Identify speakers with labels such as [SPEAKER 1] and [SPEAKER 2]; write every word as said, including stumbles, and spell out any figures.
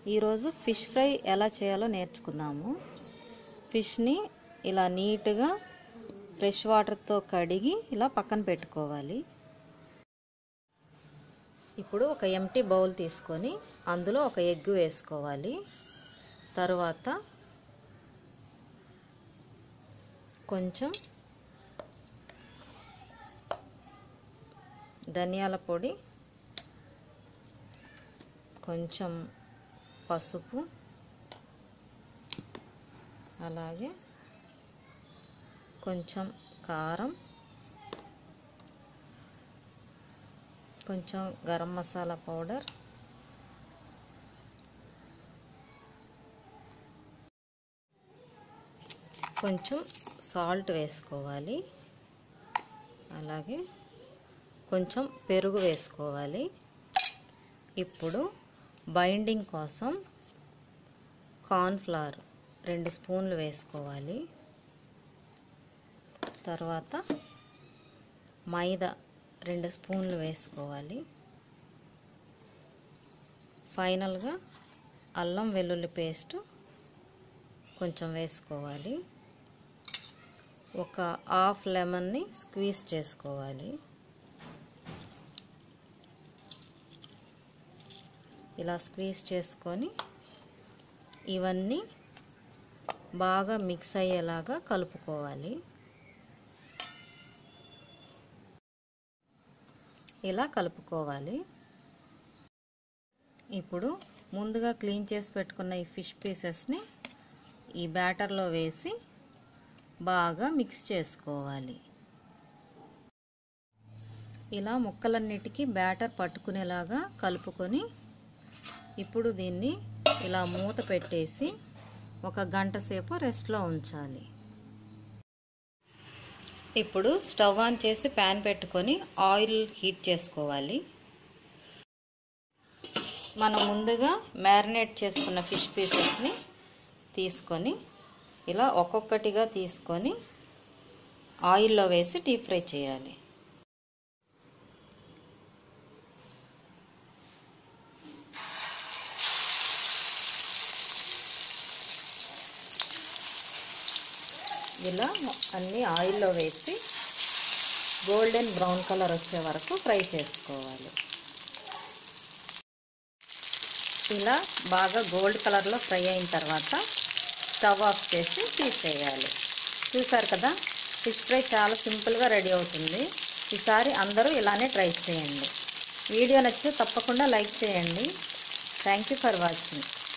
[SPEAKER 1] ఈరోజు fish fry ఎలా చేయాలో నేర్చుకుందాము. ఫిష్ని ఇలా నీట్గా ఫ్రెష్ వాటర్తో కడిగి ఇలా పక్కన పెట్టుకోవాలి. ఇప్పుడు ఒక ఎంటీ బౌల్ తీసుకొని అందులో ఒక ఎగ్ వేసుకోవాలి. తరువాత కొంచెం ధనియాల పొడి, కొంచెం పసుపు, అలాగే కొంచెం కారం, కొంచెం గరం మసాలా పౌడర్, కొంచెం సాల్ట్ వేసుకోవాలి. అలాగే కొంచెం పెరుగు వేసుకోవాలి. ఇప్పుడు బైండింగ్ కోసం కార్న్ఫ్లవర్ రెండు స్పూన్లు వేసుకోవాలి. తర్వాత మైదా రెండు స్పూన్లు వేసుకోవాలి. ఫైనల్గా అల్లం వెల్లుల్లి పేస్ట్ కొంచెం వేసుకోవాలి. ఒక హాఫ్ లెమన్ని స్క్వీజ్ చేసుకోవాలి. ఇలా స్క్వీజ్ చేసుకొని ఇవన్నీ బాగా మిక్స్ అయ్యేలాగా కలుపుకోవాలి. ఇలా కలుపుకోవాలి. ఇప్పుడు ముందుగా క్లీన్ చేసి పెట్టుకున్న ఈ ఫిష్ పీసెస్ని ఈ బ్యాటర్లో వేసి బాగా మిక్స్ చేసుకోవాలి. ఇలా ముక్కలన్నిటికీ బ్యాటర్ పట్టుకునేలాగా కలుపుకొని ఇప్పుడు దీన్ని ఇలా మూత పెట్టేసి ఒక గంట సేపు రెస్ట్లో ఉంచాలి. ఇప్పుడు స్టవ్ ఆన్ చేసి ప్యాన్ పెట్టుకొని ఆయిల్ హీట్ చేసుకోవాలి. మనం ముందుగా మ్యారినేట్ చేసుకున్న ఫిష్ పీసెస్ని తీసుకొని ఇలా ఒక్కొక్కటిగా తీసుకొని ఆయిల్లో వేసి డీప్ ఫ్రై చేయాలి. ఇలా అన్నీ ఆయిల్లో వేసి గోల్డెన్ బ్రౌన్ కలర్ వచ్చే వరకు ఫ్రై చేసుకోవాలి. ఇలా బాగా గోల్డ్ కలర్లో ఫ్రై అయిన తర్వాత స్టవ్ ఆఫ్ చేసి తీసేయాలి. చూసారు కదా, ఫిష్ ఫ్రై చాలా సింపుల్గా రెడీ అవుతుంది. ఈసారి అందరూ ఇలానే ట్రై చేయండి. వీడియో నచ్చితే తప్పకుండా లైక్ చేయండి. Thank you for watching.